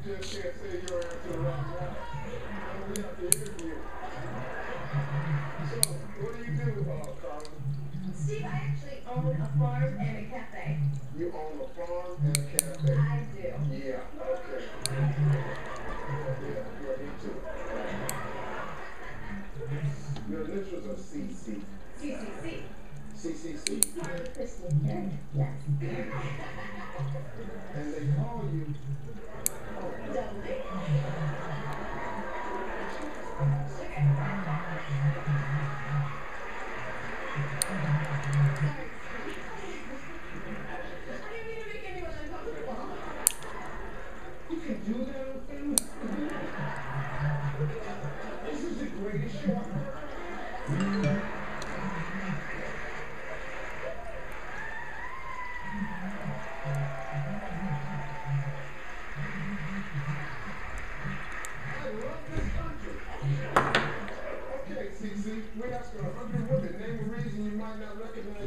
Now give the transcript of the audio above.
just can't say your answer right now. We have to interview. So, what do you do, Carla? Steve, I actually own a farm and a cafe. You own a farm and a cafe? I do. Yeah, okay. Yeah, me too. Your initials are CC. CCC. CCC. Carla Christian Carey. Yes. And they call you. Doubly. You can do that on film? This is the greatest show I've heard. I love this country. Okay, CC, we asked 100 women. Name a reason you might not recognize